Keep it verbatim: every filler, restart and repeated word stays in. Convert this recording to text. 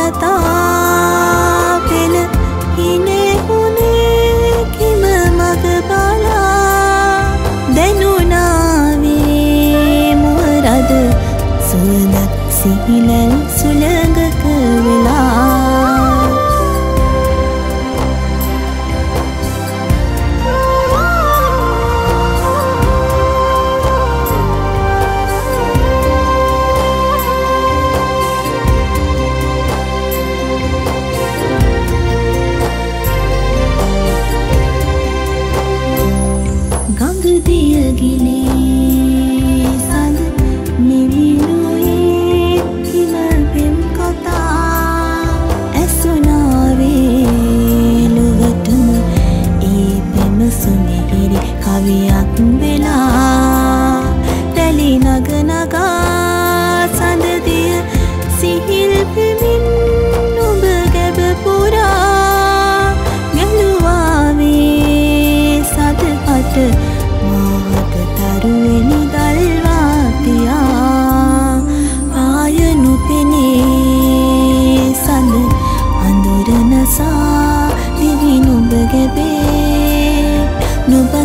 කතා පෙළ හිනේ හුනේ කිම මග බලා දැනුණාවේ මුවරද සුවඳක් සිහිනල් සුළඟක වෙලා දියගිලේ සඳ නිවිනුයේ හිමල්පෙම් කතා ඇසුනාවේ ලොවටම ඒ පෙම සුමිහිරි කවියක් වෙලා තැලි නග නගා සඳදිය සිහිල් පෙමින් නුඹ ගැබ පුරා ගැලුවාවේ සදපට තරුවෙනි දල්වාතියා පායනු පෙනේ සඳ අඳුර නසා දිවි නුඹ ගැබේ නුඹ